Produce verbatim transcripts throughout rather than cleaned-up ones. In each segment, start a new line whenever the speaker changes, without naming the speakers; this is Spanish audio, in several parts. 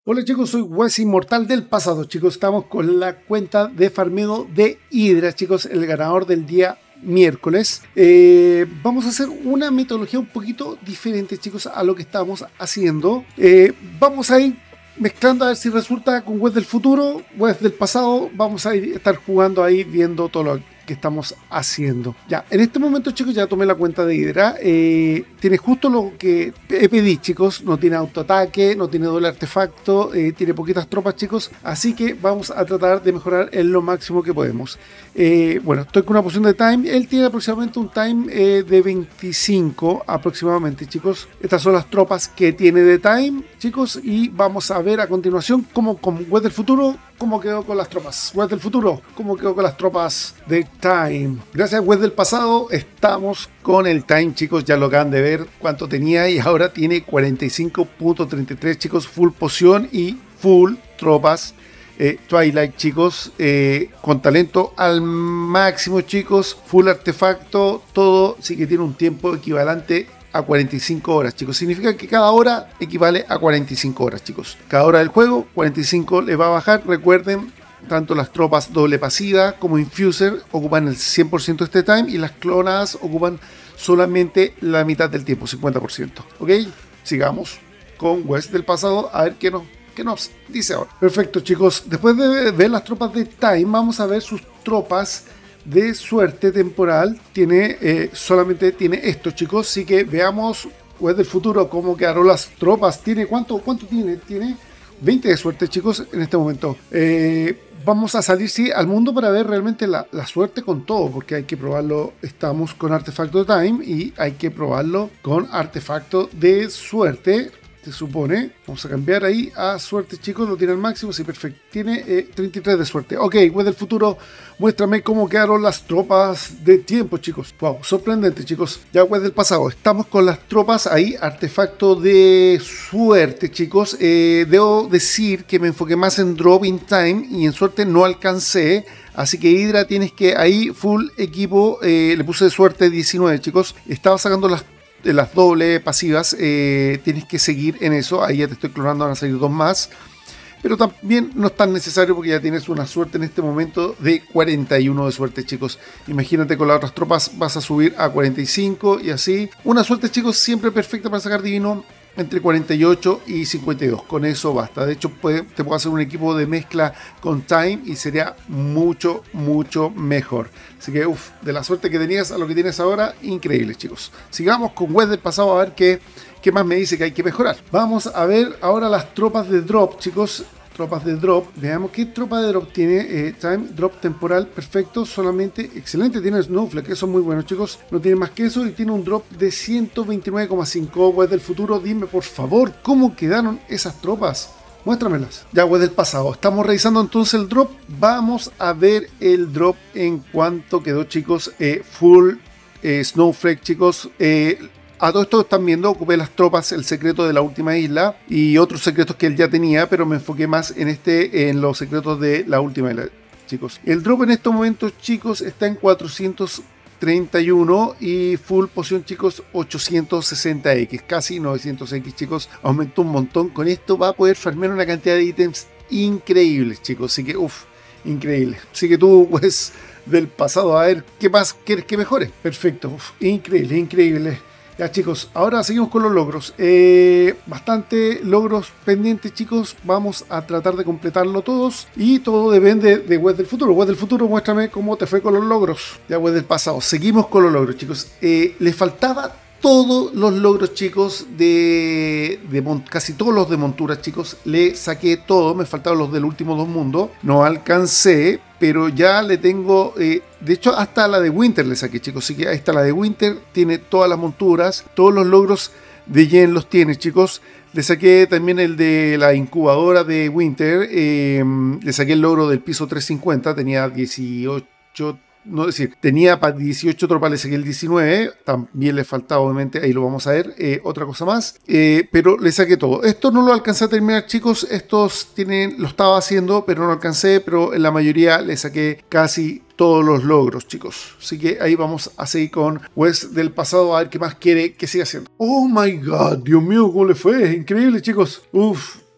Hola chicos, soy Wes Inmortal del pasado. Chicos, estamos con la cuenta de farmeo de Hydra, chicos, el ganador del día miércoles. Eh, vamos a hacer una metodología un poquito diferente, chicos, a lo que estamos haciendo. Eh, vamos a ir mezclando a ver si resulta con Wes del futuro, Wes del pasado. Vamos a ir, estar jugando ahí, viendo todo lo que estamos haciendo. Ya, en este momento, chicos, ya tomé la cuenta de Hydra. Eh, tiene justo lo que pedí, chicos. No tiene autoataque, no tiene doble artefacto, eh, tiene poquitas tropas, chicos. Así que vamos a tratar de mejorar en lo máximo que podemos. Eh, bueno, estoy con una poción de time. Él tiene aproximadamente un time eh, de veinticinco aproximadamente, chicos. Estas son las tropas que tiene de time, chicos. Y vamos a ver a continuación cómo con Wes del futuro, cómo quedó con las tropas. Wes del futuro, cómo quedó con las tropas de time. Gracias a Wes del pasado estamos con el time, chicos. Ya lo acaban de ver cuánto tenía y ahora tiene cuarenta y cinco punto treinta y tres, chicos. Full poción y full tropas eh, Twilight, chicos. Eh, con talento al máximo, chicos. Full artefacto, todo. Sí que tiene un tiempo equivalente a cuarenta y cinco horas, chicos. Significa que cada hora equivale a cuarenta y cinco horas, chicos. Cada hora del juego, cuarenta y cinco le va a bajar. Recuerden, tanto las tropas doble pasiva como Infuser ocupan el cien por ciento de este time y las clonadas ocupan solamente la mitad del tiempo, cincuenta por ciento. ¿Ok? Sigamos con Wes del pasado a ver qué nos, qué nos dice ahora. Perfecto, chicos. Después de ver las tropas de time, vamos a ver sus tropas de suerte temporal. Tiene eh, solamente tiene esto, chicos. Así que veamos Wes del futuro cómo quedaron las tropas. Tiene ¿cuánto, cuánto tiene? Tiene veinte de suerte, chicos, en este momento. Eh, vamos a salir, sí, al mundo para ver realmente la, la suerte con todo, porque hay que probarlo. Estamos con artefacto de time y hay que probarlo con artefacto de suerte, se supone. Vamos a cambiar ahí a suerte, chicos. Lo tiene al máximo, sí, perfecto. Tiene eh, treinta y tres de suerte. Ok, Wes del futuro, muéstrame cómo quedaron las tropas de tiempo, chicos. Wow, sorprendente, chicos. Ya Wes del pasado, estamos con las tropas ahí. Artefacto de suerte, chicos. Eh, debo decir que me enfoqué más en drop in time y en suerte no alcancé. Así que Hydra, tienes que ahí full equipo. Eh, le puse de suerte diecinueve, chicos. Estaba sacando las de las doble pasivas, eh, tienes que seguir en eso. Ahí ya te estoy clonando, van a salir dos más, pero también no es tan necesario porque ya tienes una suerte en este momento de cuarenta y uno de suerte, chicos. Imagínate con las otras tropas vas a subir a cuarenta y cinco y así. Una suerte, chicos, siempre perfecta para sacar divino entre cuarenta y ocho y cincuenta y dos. Con eso basta. De hecho, puede, te puedo hacer un equipo de mezcla con time y sería mucho, mucho mejor. Así que, uff, de la suerte que tenías a lo que tienes ahora, increíble, chicos. Sigamos con Wes del pasado a ver qué, qué más me dice que hay que mejorar. Vamos a ver ahora las tropas de drop, chicos. Tropas de drop, veamos qué tropa de drop tiene. eh, time, drop temporal, perfecto, solamente, excelente, tiene Snowflake, eso es muy bueno, chicos, no tiene más que eso y tiene un drop de ciento veintinueve coma cinco. Wes del futuro, dime por favor cómo quedaron esas tropas, muéstramelas. Ya, Wes del pasado, estamos revisando entonces el drop. Vamos a ver el drop en cuanto quedó, chicos. eh, full eh, Snowflake, chicos. eh, A todo esto están viendo, ocupé las tropas, el secreto de la última isla y otros secretos que él ya tenía, pero me enfoqué más en este, en los secretos de la última isla, chicos. El drop en estos momentos, chicos, está en cuatrocientos treinta y uno y full poción, chicos, ochocientos sesenta equis, casi novecientos equis, chicos. Aumentó un montón. Con esto va a poder farmear una cantidad de ítems increíbles, chicos. Así que, uff, increíble. Así que tú, pues, del pasado, a ver qué más quieres que mejore. Perfecto, uf, increíble, increíble. Ya, chicos, ahora seguimos con los logros. Eh, bastante logros pendientes, chicos. Vamos a tratar de completarlo todos. Y todo depende de Wes del futuro. Wes del futuro, muéstrame cómo te fue con los logros. Ya, Wes del pasado. Seguimos con los logros, chicos. Eh, les faltaba todos los logros, chicos, de, de casi todos los de monturas, chicos. Le saqué todo. Me faltaban los del último dos mundos. No alcancé, pero ya le tengo, eh, de hecho hasta la de Winter le saqué, chicos. Así que ahí está la de Winter, tiene todas las monturas, todos los logros de Jen los tiene, chicos. Le saqué también el de la incubadora de Winter, eh, le saqué el logro del piso trescientos cincuenta, tenía dieciocho, no decir, tenía para dieciocho tropas, le saqué el diecinueve, también le faltaba obviamente, ahí lo vamos a ver, eh, otra cosa más, eh, pero le saqué todo. Esto no lo alcancé a terminar, chicos, estos tienen, lo estaba haciendo, pero no alcancé, pero en la mayoría le saqué casi todos los logros, chicos. Así que ahí vamos a seguir con Wes del pasado, a ver qué más quiere que siga haciendo. Oh my god, Dios mío, ¿cómo le fue? Increíble, chicos. Uf.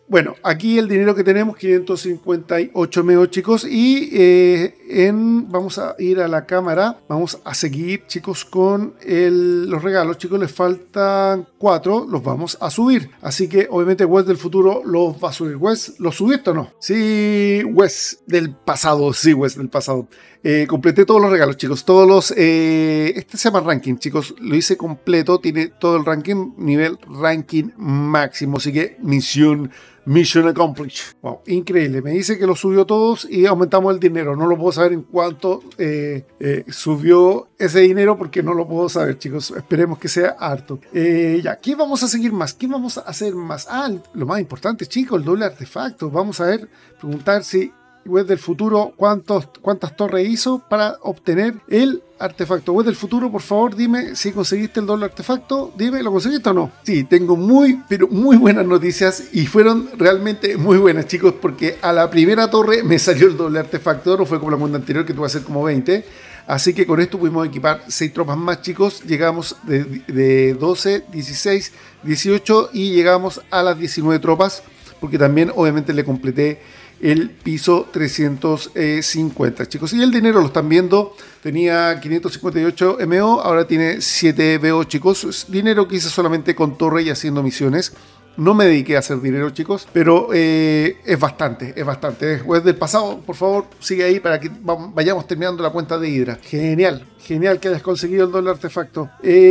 Bueno, aquí el dinero que tenemos, quinientos cincuenta y ocho meos, chicos, y eh, en, vamos a ir a la cámara, vamos a seguir, chicos, con el, los regalos, chicos, les faltan cuatro, los vamos a subir, así que obviamente Wes del futuro los va a subir. Wes, ¿los subiste o no? Sí, Wes del pasado, sí, Wes del pasado. Eh, completé todos los regalos, chicos, todos los, eh, este se llama ranking, chicos, lo hice completo, tiene todo el ranking, nivel ranking máximo, así que misión Mission accomplished. Wow, increíble. Me dice que lo subió todos y aumentamos el dinero. No lo puedo saber en cuánto eh, eh, subió ese dinero porque no lo puedo saber, chicos. Esperemos que sea harto. Eh, ya, ¿qué vamos a seguir más? ¿Qué vamos a hacer más? Ah, lo más importante, chicos, el doble artefacto. Vamos a ver, preguntar si Wes del futuro cuántos, cuántas torres hizo para obtener el artefacto. Wes del futuro, por favor, dime si conseguiste el doble artefacto. Dime, ¿lo conseguiste o no? Sí, tengo muy, pero muy buenas noticias y fueron realmente muy buenas, chicos, porque a la primera torre me salió el doble artefacto. No fue como la cuenta anterior que tuve que hacer como veinte. Así que con esto pudimos equipar seis tropas más, chicos. Llegamos de, de doce, dieciséis, dieciocho y llegamos a las diecinueve tropas, porque también obviamente le completé el piso trescientos cincuenta, chicos. Y el dinero lo están viendo. Tenía quinientos cincuenta y ocho meo, ahora tiene siete veo, chicos. Es dinero que hice solamente con torre y haciendo misiones. No me dediqué a hacer dinero, chicos, pero eh, es bastante, es bastante. Wes del pasado, por favor, sigue ahí para que vayamos terminando la cuenta de Hydra. Genial, genial que hayas conseguido el doble artefacto.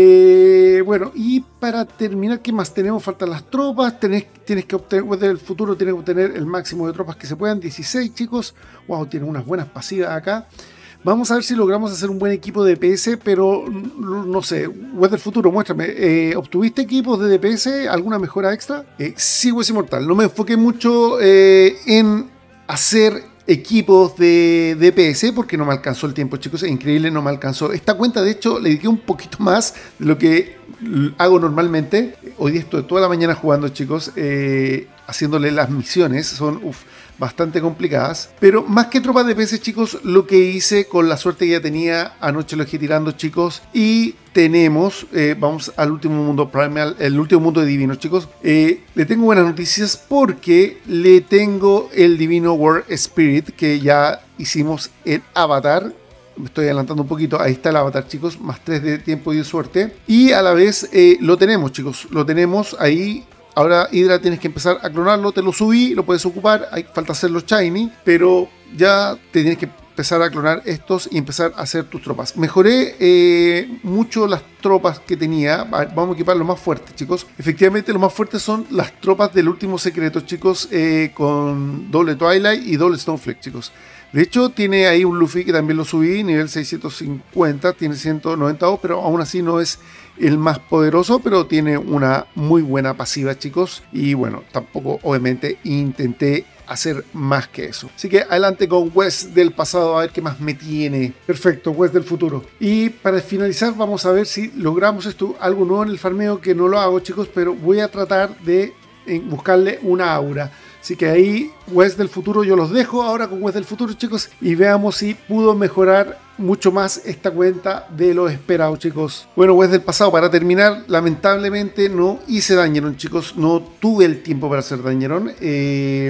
Eh, bueno, y para terminar, ¿qué más tenemos? Faltan las tropas. Tenés, tienes que obtener, Wes del futuro tiene que obtener el máximo de tropas que se puedan. dieciséis, chicos. Wow, tiene unas buenas pasivas acá. Vamos a ver si logramos hacer un buen equipo de D P S, pero no sé. Wes del futuro, muéstrame. Eh, ¿Obtuviste equipos de D P S? ¿Alguna mejora extra? Eh, sí, Wes Inmortal. No me enfoqué mucho eh, en hacer equipos de D P S porque no me alcanzó el tiempo, chicos. Es increíble, no me alcanzó. Esta cuenta, de hecho, le dediqué un poquito más de lo que hago normalmente. Hoy día estoy toda la mañana jugando, chicos, eh, haciéndole las misiones. Son, uff, bastante complicadas, pero más que tropas de D P S, chicos, lo que hice con la suerte que ya tenía, anoche lo dejé tirando, chicos, y tenemos, eh, vamos al último mundo primal, el último mundo de divinos, chicos. Eh, le tengo buenas noticias porque le tengo el divino War Spirit, que ya hicimos el avatar. Me estoy adelantando un poquito, ahí está el avatar, chicos, más tres de tiempo y de suerte, y a la vez eh, lo tenemos, chicos, lo tenemos ahí. Ahora, Hydra, tienes que empezar a clonarlo. Te lo subí, lo puedes ocupar. Hay falta hacerlo shiny, pero ya te tienes que empezar a clonar estos y empezar a hacer tus tropas. Mejoré eh, mucho las tropas que tenía. Vamos a equipar lo más fuerte, chicos. Efectivamente, lo más fuertes son las tropas del último secreto, chicos, eh, con doble Twilight y doble Snowflake, chicos. De hecho, tiene ahí un Luffy que también lo subí, nivel seiscientos cincuenta, tiene ciento noventa O, pero aún así no es el más poderoso, pero tiene una muy buena pasiva, chicos. Y bueno, tampoco obviamente intenté hacer más que eso. Así que adelante con Wes del pasado, a ver qué más me tiene. Perfecto, Wes del futuro. Y para finalizar, vamos a ver si logramos esto, algo nuevo en el farmeo, que no lo hago, chicos, pero voy a tratar de buscarle una aura. Así que ahí, Wes del futuro, yo los dejo ahora con Wes del futuro, chicos, y veamos si pudo mejorar mucho más esta cuenta de lo esperado, chicos. Bueno, Wes del pasado, para terminar, lamentablemente no hice Dangerous, chicos, no tuve el tiempo para hacer Dangerous. Eh,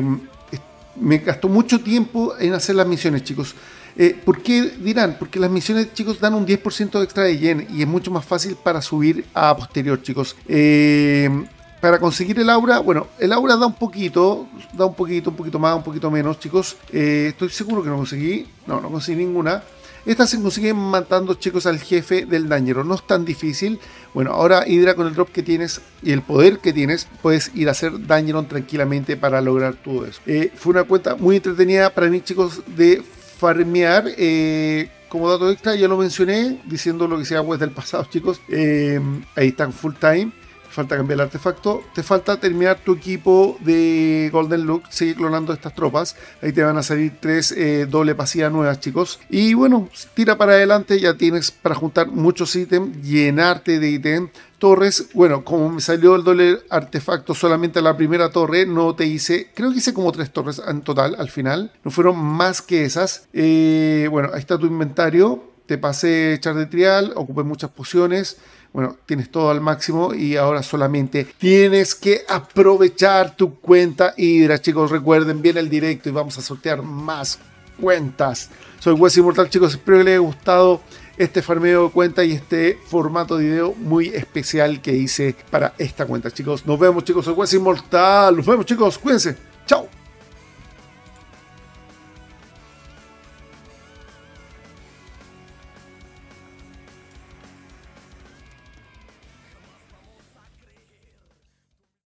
me gastó mucho tiempo en hacer las misiones, chicos. Eh, ¿Por qué dirán? Porque las misiones, chicos, dan un diez por ciento extra de yen y es mucho más fácil para subir a posterior, chicos. Eh... Para conseguir el aura, bueno, el aura da un poquito, da un poquito, un poquito más, un poquito menos, chicos. Eh, estoy seguro que no conseguí, no, no conseguí ninguna. Esta se consigue matando, chicos, al jefe del dañero, no es tan difícil. Bueno, ahora Hydra, con el drop que tienes y el poder que tienes, puedes ir a hacer dañero tranquilamente para lograr todo eso. Eh, fue una cuenta muy entretenida para mí, chicos, de farmear. Eh, como dato extra, ya lo mencioné, diciendo lo que sea Wes del pasado, chicos. Eh, ahí están full time. Falta cambiar el artefacto, te falta terminar tu equipo de Golden Look, sigue clonando estas tropas, ahí te van a salir tres eh, doble pasivas nuevas, chicos, y bueno, tira para adelante, ya tienes para juntar muchos ítems, llenarte de ítems. Torres, bueno, como me salió el doble artefacto solamente a la primera torre, no te hice, creo que hice como tres torres en total al final, no fueron más que esas. Eh, bueno, ahí está tu inventario. te pasé echar de trial, ocupé muchas pociones. Bueno, tienes todo al máximo y ahora solamente tienes que aprovechar tu cuenta Hydra, chicos. Recuerden, viene el directo y vamos a sortear más cuentas. Soy Wes Inmortal, chicos. Espero que les haya gustado este farmeo de cuenta y este formato de video muy especial que hice para esta cuenta, chicos. Nos vemos, chicos. Soy Wes Inmortal. Nos vemos, chicos. Cuídense.